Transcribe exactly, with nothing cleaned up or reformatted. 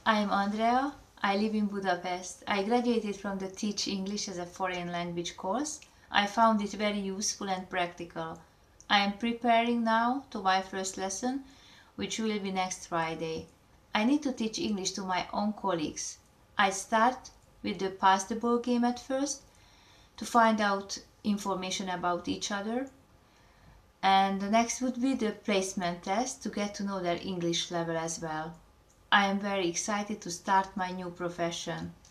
I am Andrea. I live in Budapest. I graduated from the Teach English as a Foreign Language course. I found it very useful and practical. I am preparing now to my first lesson, which will be next Friday. I need to teach English to my own colleagues. I start with the pass the ball game at first to find out information about each other. And the next would be the placement test to get to know their English level as well. I am very excited to start my new profession.